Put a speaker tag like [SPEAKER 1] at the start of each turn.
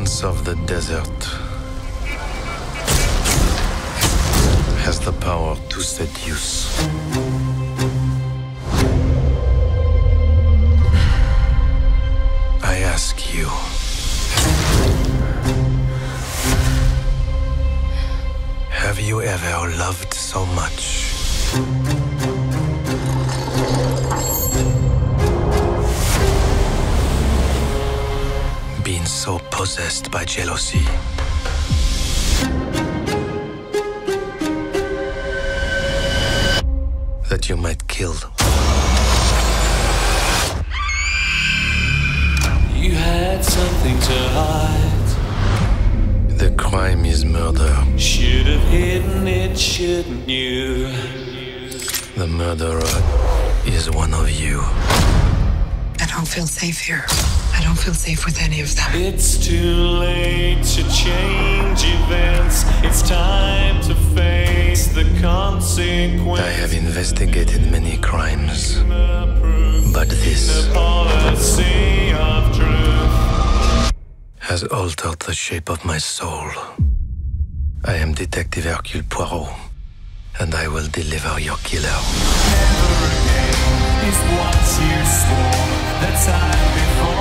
[SPEAKER 1] prince of the desert has the power to seduce. I ask you, have you ever loved so much? Been so possessed by jealousy that you might kill.
[SPEAKER 2] You had something to hide.
[SPEAKER 1] The crime is murder.
[SPEAKER 2] Should have hidden it, shouldn't you?
[SPEAKER 1] The murderer is one of you.
[SPEAKER 3] I don't feel safe here. I don't feel safe with any of them.
[SPEAKER 2] It's too late to change events. It's time to face the consequences.
[SPEAKER 1] I have investigated many crimes, but this
[SPEAKER 2] policy of truth
[SPEAKER 1] has altered the shape of my soul. I am Detective Hercule Poirot, and I will deliver your killer.
[SPEAKER 2] never again is what you swore. The time before